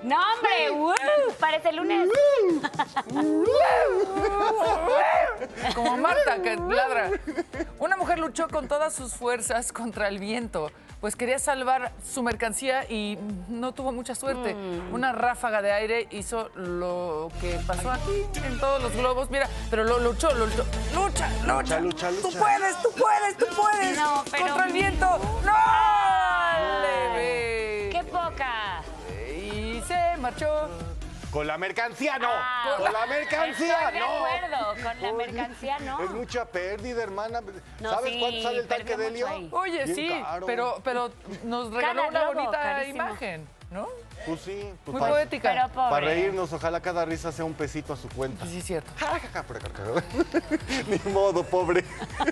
No, hombre, parece lunes. Como Marta, que ladra. Una mujer luchó con todas sus fuerzas contra el viento, pues quería salvar su mercancía y no tuvo mucha suerte. Una ráfaga de aire hizo lo que pasó aquí en todos los globos. Mira, pero lo luchó. Lucha. Tú puedes. No, pero... Contra el viento. ¡No! Leve. ¡Qué poca! Y se marchó. Con la mercancía no. Ah, Con la mercancía estoy de no. acuerdo, con la mercancía no. Es mucha pérdida, hermana. No, ¿Sabes sí, cuánto sale el tanque perdió de helio? mucho ahí. Oye, Bien sí, caro. pero nos regaló Cada una globo, bonita carísimo. imagen, ¿no? Pues sí. Pues Muy para, poética. Pero pobre. para reírnos, ojalá cada risa sea un pesito a su cuenta. Sí, es cierto. Ni modo, pobre.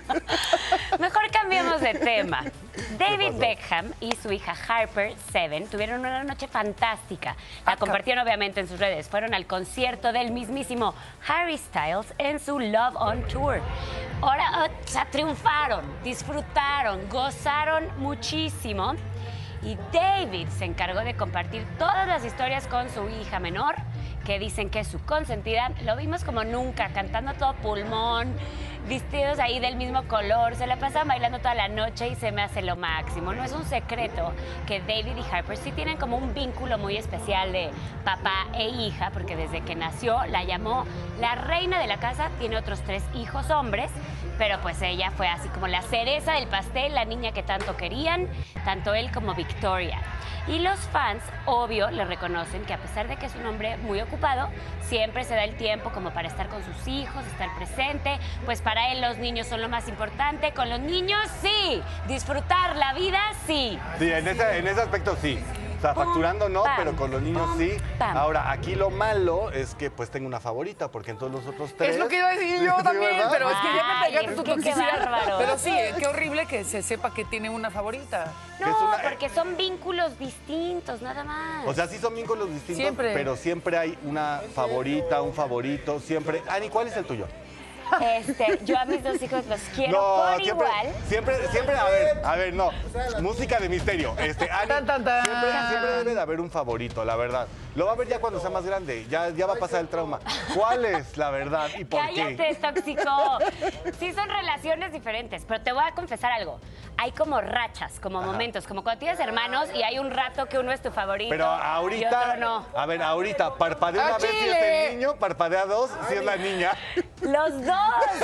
Mejor cambiemos de tema. David Beckham y su hija Harper, 7, tuvieron una noche fantástica. La compartieron obviamente en sus redes. Fueron al concierto del mismísimo Harry Styles en su Love on Tour. Ahora, o sea, triunfaron, disfrutaron, gozaron muchísimo. Y David se encargó de compartir todas las historias con su hija menor, que dicen que es su consentida. Lo vimos como nunca, cantando a todo pulmón, vestidos ahí del mismo color. Se la pasan bailando toda la noche y se me hace lo máximo. No es un secreto que David y Harper sí tienen como un vínculo muy especial de papá e hija, porque desde que nació la llamó la reina de la casa. Tiene otros 3 hijos hombres, pero pues ella fue así como la cereza del pastel, la niña que tanto querían, tanto él como Victoria. Y los fans, obvio, le reconocen que a pesar de que es un hombre muy ocupado, siempre se da el tiempo como para estar con sus hijos, estar presente. Pues para él los niños son lo más importante. Con los niños, sí. Disfrutar la vida, sí. Sí, en ese aspecto sí. O sea, facturando no, pero con los niños sí. Ahora, aquí lo malo es que pues tengo una favorita, porque en todos los otros 3... Es lo que iba a decir yo Sí, también, ¿verdad? pero es que ya me pegaste tu qué toxicidad. bárbaro. Pero sí, qué horrible que se sepa que tiene una favorita. Que es No, una- porque son vínculos distintos, nada más. O sea, sí son vínculos distintos, Siempre. pero siempre hay una favorita, un favorito, siempre. Ani, ¿cuál es el tuyo? Yo a mis 2 hijos los quiero por siempre, igual. siempre, a ver, no. Música de misterio. Ani, Tan, tan, tan. Siempre debe de haber un favorito, la verdad. Lo va a ver ya cuando sea más grande, ya va a pasar el trauma. ¿Cuál es la verdad y por Cállate, qué? tóxico. Sí son relaciones diferentes, pero te voy a confesar algo. Hay como rachas, como momentos, como cuando tienes hermanos y hay un rato que uno es tu favorito Pero y ahorita, otro no. a ver, ahorita, parpadea una ¡A vez si Chile! es el niño, parpadea 2 si es la niña. Los dos.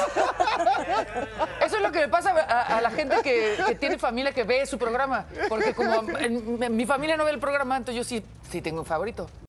Eso es lo que le pasa a la gente que tiene familia que ve su programa. Porque como en mi familia no ve el programa, entonces yo sí tengo un favorito.